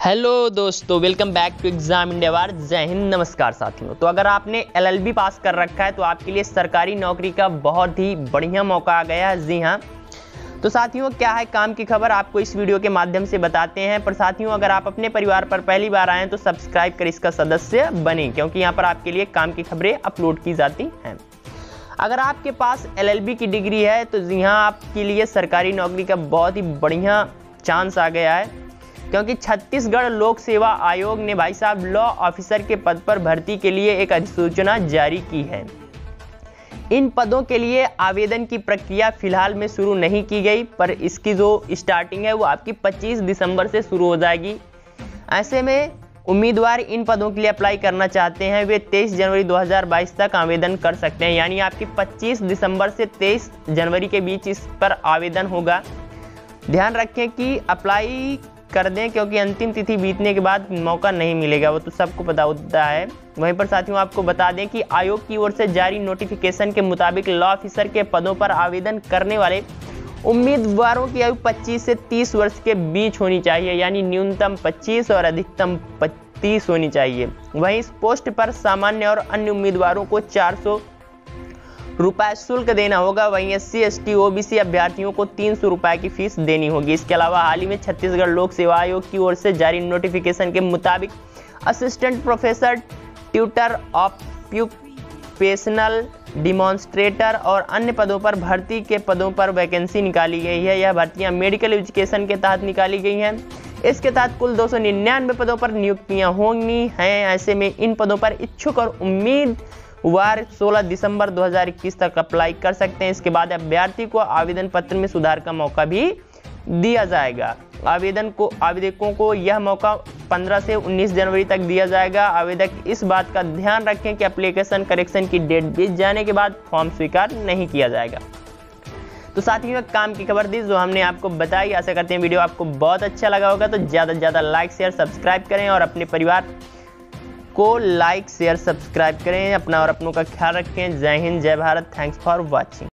Hello दोस्तों, welcome back to exam India war. जय हिंद, नमस्कार साथियों। तो अगर आपने एलएलबी पास कर रखा है तो आपके लिए सरकारी नौकरी का बहुत ही बढ़िया मौका आ गया है। जी हाँ, तो साथियों क्या है काम की खबर आपको इस वीडियो के माध्यम से बताते हैं। पर साथियों अगर आप अपने परिवार पर पहली बार आए तो सब्सक्राइब कर इसका सदस्य बने, क्योंकि यहाँ पर आपके लिए काम की खबरें अपलोड की जाती हैं। अगर आपके पास एलएलबी की डिग्री है तो जी हाँ, आपके लिए सरकारी नौकरी का बहुत ही बढ़िया चांस आ गया है, क्योंकि छत्तीसगढ़ लोक सेवा आयोग ने भाई साहब लॉ ऑफिसर के पद पर भर्ती के लिए एक अधिसूचना जारी की है। इन पदों के लिए आवेदन की प्रक्रिया फिलहाल में शुरू नहीं की गई, पर इसकी जो स्टार्टिंग है वो आपकी 25 दिसंबर से शुरू हो जाएगी। ऐसे में उम्मीदवार इन पदों के लिए अप्लाई करना चाहते हैं वे 23 जनवरी 2022 तक आवेदन कर सकते हैं। यानी आपकी 25 दिसंबर से 23 जनवरी के बीच इस पर आवेदन होगा। ध्यान रखें कि अप्लाई कर दें, क्योंकि अंतिम तिथि बीतने के बाद मौका नहीं मिलेगा, वो तो सबको पता होता है। वहीं पर साथियों आपको बता दें कि आयोग की ओर से जारी नोटिफिकेशन के मुताबिक लॉ ऑफिसर के पदों पर आवेदन करने वाले उम्मीदवारों की आयु 25 से 30 वर्ष के बीच होनी चाहिए, यानी न्यूनतम 25 और अधिकतम 30 होनी चाहिए। वहीं इस पोस्ट पर सामान्य और अन्य उम्मीदवारों को 400 रुपये शुल्क देना होगा। वहीं SC ST OBC अभ्यर्थियों को 300 रुपये की फीस देनी होगी। इसके अलावा हाल ही में छत्तीसगढ़ लोक सेवा आयोग की ओर से जारी नोटिफिकेशन के मुताबिक assistant professor, tutor, occupational demonstrator और अन्य पदों पर भर्ती के पदों पर वैकेंसी निकाली गई है। यह भर्तियां मेडिकल एजुकेशन के तहत निकाली गई हैं। इसके तहत कुल 299 पदों पर नियुक्तियां होंगी हैं। ऐसे में इन पदों पर इच्छुक और उम्मीदवार 16 दिसंबर 2021 तक अप्लाई कर सकते हैं। इसके बाद अभ्यर्थी को आवेदन पत्र में सुधार का मौका भी दिया जाएगा। आवेदकों को यह मौका 15 से 19 जनवरी तक दिया जाएगा। आवेदक इस बात का ध्यान रखें कि एप्लीकेशन करेक्शन की डेट बीत जाने के बाद फॉर्म स्वीकार नहीं किया जाएगा। तो साथियों काम की खबर थी जो हमने आपको बताई। आशा करते हैं वीडियो आपको बहुत अच्छा लगा होगा। तो ज़्यादा से ज़्यादा लाइक शेयर सब्सक्राइब करें और अपने परिवार को लाइक शेयर सब्सक्राइब करें। अपना और अपनों का ख्याल रखें। जय हिंद, जय भारत। Thanks for watching.